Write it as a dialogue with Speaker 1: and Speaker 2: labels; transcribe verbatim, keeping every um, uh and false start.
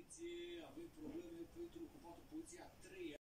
Speaker 1: atenție, avem probleme pentru ocupatul poziția a treia.